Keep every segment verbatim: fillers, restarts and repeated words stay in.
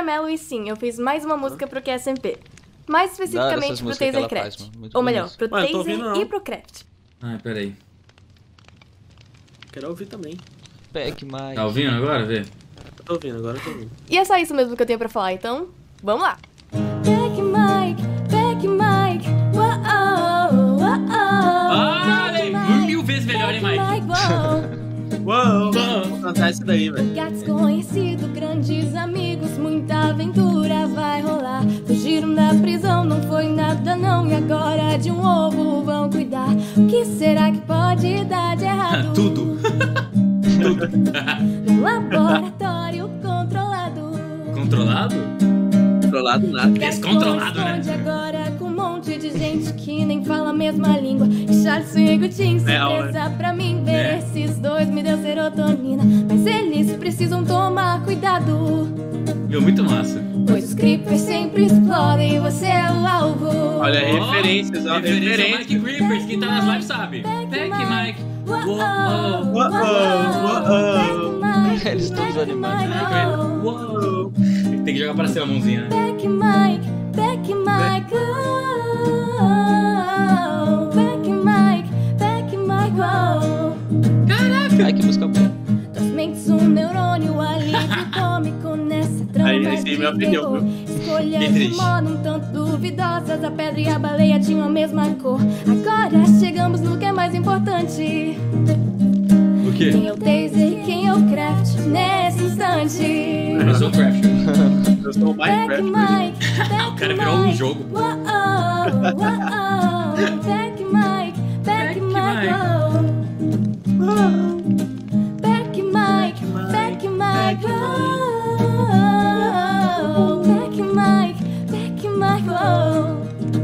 Caramelo e sim, eu fiz mais uma música pro Q S M P. Mais especificamente pro Tasercraft. Ou melhor, pro Mano, tô Taser ouvindo, e pro Craft. Ai, peraí. Quero ouvir também. Pack Mike. Tá ouvindo agora, vê? Eu tô ouvindo, agora eu tô ouvindo. E é só isso mesmo que eu tenho pra falar, então vamos lá. Pack Mike, Pack Mike, uou, uou, uou. Ah, mil vezes melhor, hein, Mike? Uou, vou cantar isso daí, velho. Desconhecido, grandes amigos, muita aventura vai rolar. Fugiram da prisão, não foi nada não, e agora de um ovo vão cuidar. O que será que pode dar de errado? Tudo. Tudo. Num laboratório controlado. Controlado? Controlado nada. Descontrolado, né? Esconde agora com um monte de gente que nem fala a mesma língua. E Charles e Gutin, surpresa pra mim. Ver É. esses dois me deu serotonina. Mas eles precisam tomar cuidado, Meu, muito massa. pois os creepers sempre explodem e você é o alvo. Olha, Ó, referências, ó, referência ao referências. Mike Creepers, quem tá nas lives sabe. Pack Mike. Uou, Uou, uou, uou, uou. Mike, Eles todos Pack animados. Mike, oh. Uou. Tem que jogar pra cima a mãozinha, né? Pack Mike, Pack Mike, oh. Pack Mike, Pack Mike, oh. Ai, que música boa. Das mentes um neurônio, alívio cômico nessa trama Aí, esse aí de me ofendeu, terror. viu? Escolhas Que de triste. modo um tanto duvidosas, a pedra e a baleia tinham a mesma cor. Agora chegamos no que é mais importante. O quê? Quem é o Taser e quem é o Craft nesse instante? Eu sou o Crafter. Eu sou o Pack Minecraft. Mike, Pack O cara virou um Mike, jogo, pô. uou, uou. Pack Mike, Pack Pack Mike, oh. Pack Mike, Pack Mike, oh. Pack Mike, Pack Mike, oh.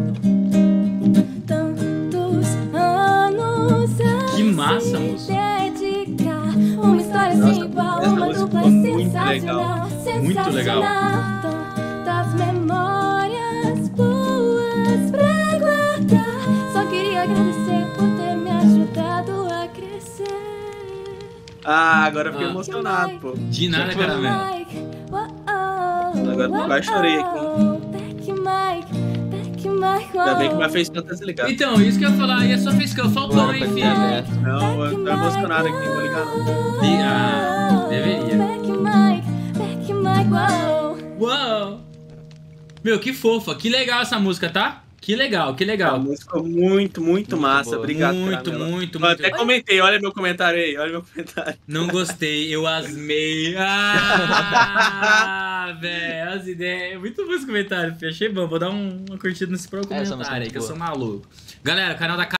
Tantos anos a Que massa, se moço. dedicar. Uma história Nossa, sem igual, essa uma música dupla ficou muito sensacional. Muito legal. Tantas memórias boas pra guardar. Só queria agradecer por ter me ajudado a crescer. Ah, agora eu fiquei Ah. emocionado, pô. De nada, caramelo. Mike, uou, uou, Agora uou, quase chorei aqui. uou. Pack Mike, Pack Mike, Ainda bem que uou. minha face não tá desligada. Então, isso que eu ia falar, e a sua fez que eu faltou, Bora hein, pra filho? internet. Não, eu tô emocionado aqui, não vou ligar não. E- ah, deveria. Pack Mike, Pack Mike, uou. Uou! Meu, que fofa, que legal essa música, tá? Que legal, que A legal. música ficou muito, muito massa. boa. Obrigado, Muito, Caramelo. muito, Eu muito. até comentei, olha meu comentário aí, olha meu comentário. Não gostei, eu asmei. Ah, velho, as ideias. Muito bom esse comentário, filho. Achei bom. Vou dar um- uma curtida nesse próprio Essa música é comentário aí, muito que eu boa. sou maluco. Galera, canal da